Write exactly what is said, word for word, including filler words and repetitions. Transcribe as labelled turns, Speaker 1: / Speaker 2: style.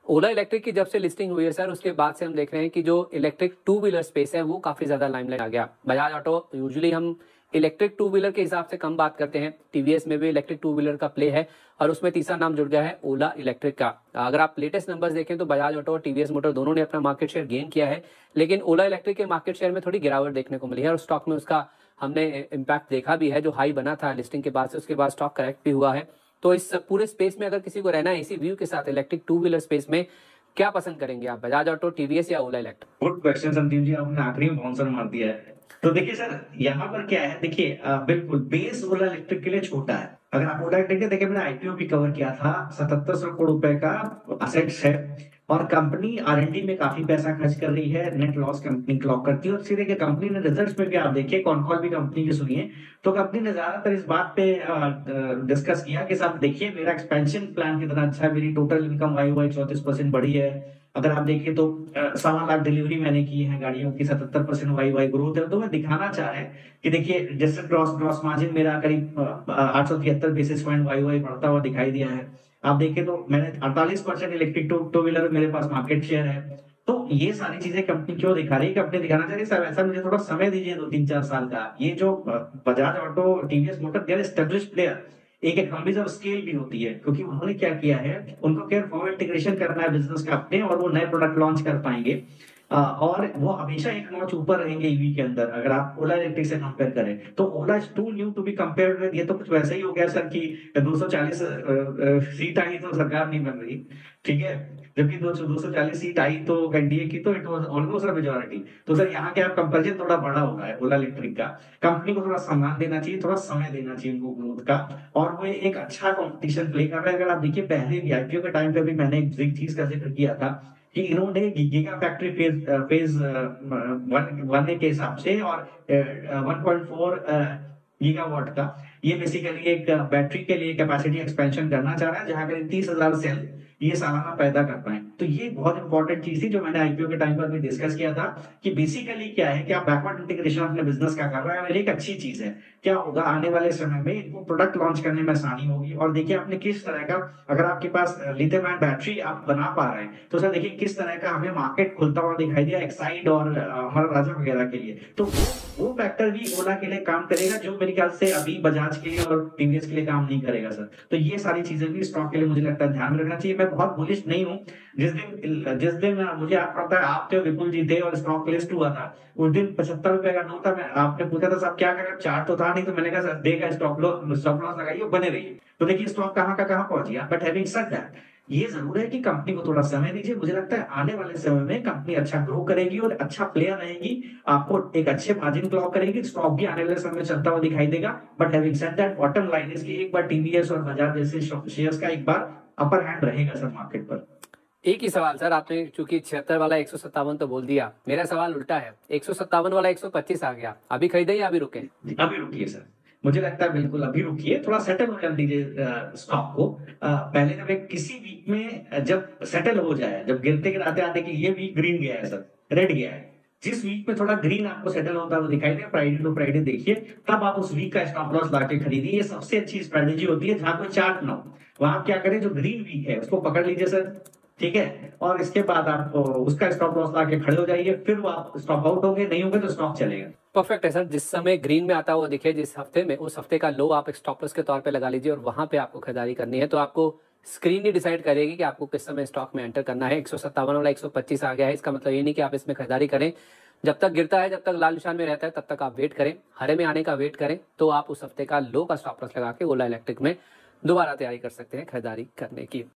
Speaker 1: ओला electric की जब से लिस्टिंग हुई है सर, उसके बाद से हम देख रहे हैं कि जो इलेक्ट्रिक टू व्हीलर स्पेस है वो काफी ज्यादा लाइमलाइट आ गया। बजाज ऑटो, यूजुअली हम इलेक्ट्रिक टू व्हीलर के हिसाब से कम बात करते हैं, टीवीएस में भी इलेक्ट्रिक टू व्हीलर का प्ले है और उसमें तीसरा नाम जुड़ गया है ओला इलेक्ट्रिक का। अगर आप लेटेस्ट नंबर्स देखें तो बजाज ऑटो और टीवीएस मोटर दोनों ने अपना मार्केट शेयर गेन किया है, लेकिन ओला इलेक्ट्रिक के मार्केट शेयर में थोड़ी गिरावट देखने को मिली है और स्टॉक में उसका हमने इम्पैक्ट देखा भी है। जो हाई बना था लिस्टिंग के बाद से, उसके बाद स्टॉक करेक्ट भी हुआ है। तो इस पूरे स्पेस में अगर किसी को रहना है इसी व्यू के साथ इलेक्ट्रिक टू व्हीलर स्पेस में, क्या पसंद करेंगे आप, बजाज ऑटो, टीवीएस या Ola electric?
Speaker 2: Good question Sandeep ji, आपने आखिरी में बाउंसर मार दिया है। तो देखिए सर, यहाँ पर क्या है, देखिए अ, बिल्कुल बेस ओला इलेक्ट्रिक के लिए छोटा है। अगर आप ओला इलेक्ट्रिक के देखिए, मैंने आईपीओ भी कवर किया था, सतहत्तर सौ करोड़ रुपए का असेट्स है और कंपनी आर एन डी में काफी पैसा खर्च कर रही है, नेट लॉस कंपनी क्लॉक करती है। और सीधे कंपनी ने रिजल्ट्स में भी आप देखिए, कौन कॉल भी कंपनी की सुनिए, तो कंपनी ने ज्यादातर इस बात पे डिस्कस किया कि साहब देखिए मेरा एक्सपेंशन प्लान कितना अच्छा है, मेरी टोटल इनकम वाई वाई चौतीस परसेंट बढ़ी है। अगर आप देखिए तो अ, सवा लाख डिलीवरी मैंने की है गाड़ियों की, सतहत्तर परसेंट वाई वाई ग्रोथ है। तो मैं दिखाना चाह रहे हैं कि देखिए जैसे ग्रॉस ग्रॉस मार्जिन मेरा करीब आठ सौ तिहत्तर बेसिस पॉइंट वाई वाई बढ़ता हुआ दिखाई दिया है। आप देखिए तो मैंने अड़तालीस percent electric two two wheeler मेरे पास मार्केट शेयर है। तो ये सारी चीजें कंपनी क्यों दिखा रही है, कंपनी दिखाना चाह रही है साहब ऐसा मुझे थोड़ा समय दीजिए, दो तीन चार साल का। ये जो uh, Bajaj auto, TVS motor, they are established player, एक इकोनॉमीज ऑफ स्केल भी होती है, क्योंकि उन्होंने क्या किया है, उनको केयर फॉरवर्ड इंटीग्रेशन करना है बिजनेस का अपने, और वो नए प्रोडक्ट लॉन्च कर पाएंगे। अ, और वो हमेशा एक नॉच ऊपर रहेंगे ईवी के अंदर। अगर आप ओला इलेक्ट्रिक से कंपेयर करें तो Ola is too new to be compared with, ये तो कुछ वैसा ही हो गया सर कि दो सौ चालीस सीट आई तो सरकार नहीं बन रही, ठीक है, जबकि दो सौ चालीस सीट आई तो एनडीए की, तो it was almost a majority. तो सर यहाँ के आप कंपैरिजन थोड़ा बड़ा हो रहा है ओला इलेक्ट्रिक का। कंपनी को थोड़ा सम्मान देना चाहिए, थोड़ा समय देना चाहिए उनको ग्रोथ का, और वो एक अच्छा कंपटीशन प्ले कर रहे हैं। अगर आप देखिए पहले भी आईपीओ के टाइम पे भी मैंने एक चीज का जिक्र किया था कि इन्होंने giga factory phase phase one one के हिसाब से और वन पॉइंट फोर गीगावाट का, ये बेसिकली एक बैटरी के लिए कैपेसिटी एक्सपेंशन करना चाह रहा है, जहां पर तीस हजार सेल ये सालाना पैदा कर पाए। तो ये बहुत इंपॉर्टेंट चीज थी जो मैंने आईपीओ के टाइम पर भी डिस्कस किया था कि बेसिकली क्या है कि आप बैकवर्ड इंटीग्रेशन अपने बिजनेस का कर रहे हैं, और एक अच्छी चीज है। क्या होगा आने वाले समय में, इनको प्रोडक्ट लॉन्च करने में आसानी होगी। और देखिए आपने किस तरह का, अगर आपके पास लिथियम आयन बैटरी आप बना पा रहे हैं, तो सर देखिए किस तरह का हमें मार्केट खुलता हुआ दिखाई दिया एक्साइड और अ, हमारा राजा वगैरह के लिए। तो वो फैक्टर भी ओला के लिए काम करेगा, जो मेरे ख्याल से अभी बजाज के लिए और टीवीएस के लिए काम नहीं करेगा सर। तो ये सारी चीजें भी स्टॉक के लिए मुझे लगता है ध्यान में रखना चाहिए। मैं बहुत बुलिश नहीं हूँ। जिस दिन जिस दिन मुझे आप पता है, आप थे, विपुल जी थे, और स्टॉक लिस्ट हुआ था, उस दिन पचहत्तर रुपए का नोट था। मैं आपने पूछा था साहब क्या करें, चार्ट तो था नहीं, तो मैंने कहा सर देगा स्टॉप लॉस, स्टॉप लॉस लगाइए, बने रहिए। तो देखिए स्टॉक कहाँ का कहाँ पहुंच गया। बट हैविंग सेड दैट, ये जरूर है कि कंपनी को थोड़ा समय दीजिए। मुझे लगता है आने वाले समय में कंपनी अच्छा ग्रो करेगी और अच्छा प्लेयर रहेगी, आपको एक अच्छे मार्जिन क्लॉक करेगी, स्टॉक भी आने वाले समय में चलता हुआ दिखाई देगा। But having said that, bottom line इसकी एक बार टीवीएस और बजाज जैसे शेयर्स का एक बार अपर हैंड रहेगा सर मार्केट पर।
Speaker 1: एक ही सवाल सर, आपने चूंकि छिहत्तर वाला एक सौ सत्तावन तो बोल दिया, मेरा सवाल उल्टा है, एक सौ सत्तावन वाला एक सौ पच्चीस आ गया, अभी खरीदे या अभी रुके?
Speaker 2: अभी रुकिए सर, मुझे लगता है बिल्कुल अभी रुकिए, थोड़ा सेटल कर दीजिए स्टॉक को। अ, पहले जब एक किसी वीक में अ, जब सेटल हो जाए, जब गिरते गिराते आते कि ये वीक ग्रीन गया है सर, रेड गया है, जिस वीक में थोड़ा ग्रीन आपको सेटल होता है वो दिखाई दे, फ्राइडे टू फ्राइडे देखिए, तब आप उस वीक का स्टॉप लॉस ला के खरीदिए। ये सबसे अच्छी स्ट्रेटेजी होती है जहां कोई चार्ट ना हो। वहां आप क्या करें, जो ग्रीन वीक है उसको पकड़ लीजिए सर, ठीक है, और इसके बाद आप अ, उसका स्टॉप लॉस ला के खड़े हो जाइए। फिर वो आप स्टॉप आउट होंगे, नहीं होंगे तो स्टॉक चलेगा।
Speaker 1: परफेक्ट है सर, जिस समय ग्रीन में आता हुआ दिखे जिस हफ्ते में, उस हफ्ते का लो आप एक स्टॉप लॉस के तौर पे लगा लीजिए और वहां पे आपको खरीदारी करनी है। तो आपको स्क्रीन ही डिसाइड करेगी कि आपको किस समय स्टॉक में एंटर करना है। एक सौ सत्तावन वाला एक सौ पच्चीस आ गया है, इसका मतलब ये नहीं कि आप इसमें खरीदारी करें। जब तक गिरता है, जब तक लाल निशान में रहता है, तब तक आप वेट करें, हरे में आने का वेट करें, तो आप उस हफ्ते का लो का स्टॉप लॉस लगा के ओला इलेक्ट्रिक में दोबारा तैयारी कर सकते हैं खरीदारी करने की।